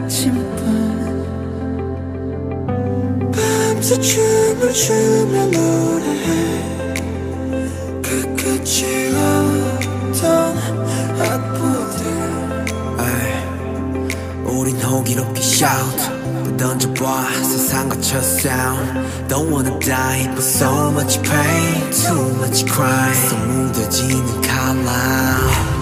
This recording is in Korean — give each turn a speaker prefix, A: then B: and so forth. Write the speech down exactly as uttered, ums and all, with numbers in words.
A: 아침뿐 밤새 춤을 추며 노래해 그 끝이 없던 악보들
B: 우린 호기롭게 shout 던져봐 세상과 첫 sound Don't wanna die but so much pain Too much crime 속 묻어지는 칼라